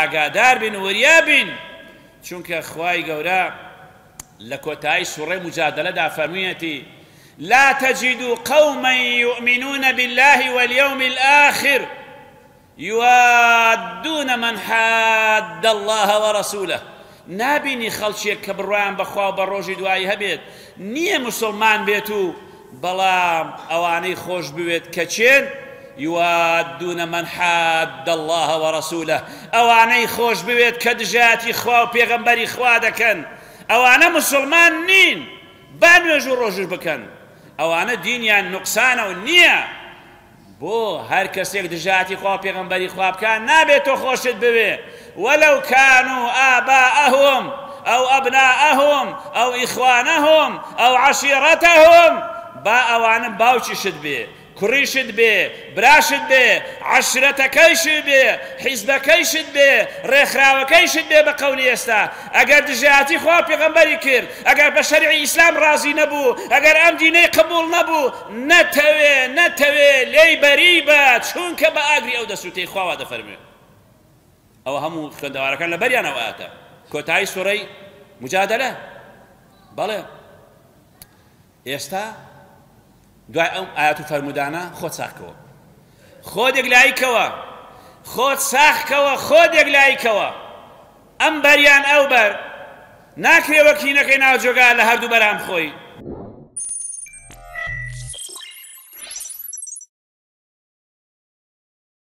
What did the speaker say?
ئاگادار بن وریا بن چونکە خوای گەورە لە کۆتایی سوڕەی مجادلەدا فەرموویەتی لا تجد قوما يؤمنون بالله واليوم الآخر يوادون من حاد الله ورسوله نابینی خەڵکێک کە بڕوایان بەخوا و بە ڕۆژی دوایی هەبێت نییە موسڵمان بێت و بەڵام ئەوانەی خۆش بوێت کە چێن يوادون من حاد الله ورسوله ئەوانەی خۆش بوێت کە دژایەتی خوا و پێغەمبەری خوا دەکەن ئەوانە موسڵمان نین با نوێژ و ڕۆژش بکەن ئەوانە دینیان نوقسانە و نییە بۆ هەر کەسێک دژایەتی خوا و پێغەمبەری خوا بکە نابێت تۆ خۆشت بوێ ولو كانوا آباءهم أو أبناءهم أو إخوانهم أو عشيرتهم با أوان باوچشت بي كريشت بي براشت بي عشرتكيشت بي حزبكيشت بي رخراوكيشت بي بقولي استا اگر دجاتي خوا پیغمبري كر اگر بشرع اسلام راضي نبو اگر ام ديني قبول نبو نتوي لي بريبا چونك با اگري او دسوتي خوا وادا فرمي او همو خوێندەوارەکان لە بەریانەوە ئاتە کۆتایی سوڕەی مجادلە بەڵێ ئێستا دوای ئەم ئاەت و فەرمودانە خۆت ساخکەوە خۆت یەکلاییکەوە خۆت ساخکەوە خۆت یەکلاییکەوە ئەم بەریان ئەو بەر ناکرێ وەک هینەکەی ناوجۆگا لە هەردوو بەرام خۆی